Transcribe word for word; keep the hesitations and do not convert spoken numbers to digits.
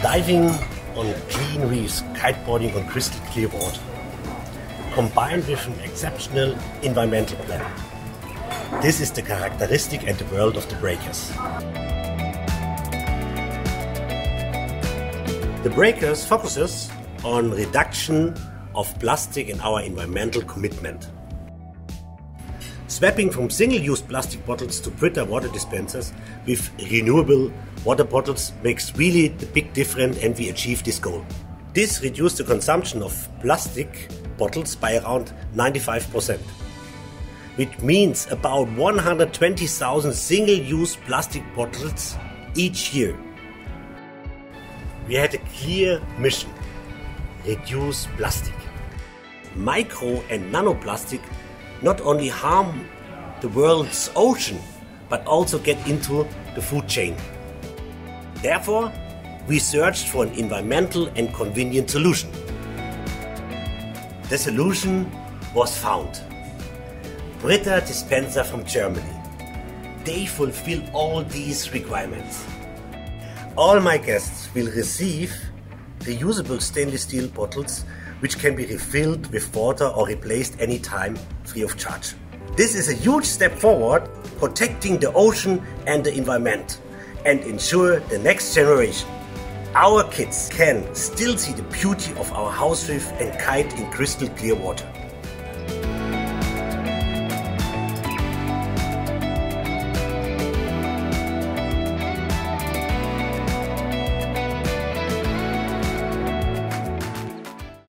Diving on clean reefs, kiteboarding on crystal clear water, combined with an exceptional environmental plan. This is the characteristic and the world of the Breakers. The Breakers focuses on reduction of plastic and our environmental commitment. Swapping from single-use plastic bottles to Brita water dispensers with renewable water bottles makes really the big difference, and we achieve this goal. This reduced the consumption of plastic bottles by around ninety-five percent, which means about one hundred twenty thousand single-use plastic bottles each year. We had a clear mission: reduce plastic. Micro and nanoplastic not only harm the world's ocean, but also get into the food chain. Therefore, we searched for an environmental and convenient solution. The solution was found. Brita dispenser from Germany. They fulfill all these requirements. All my guests will receive reusable stainless steel bottles which can be refilled with water or replaced anytime free of charge. This is a huge step forward, protecting the ocean and the environment, and ensure the next generation. Our kids can still see the beauty of our house reef and kite in crystal clear water.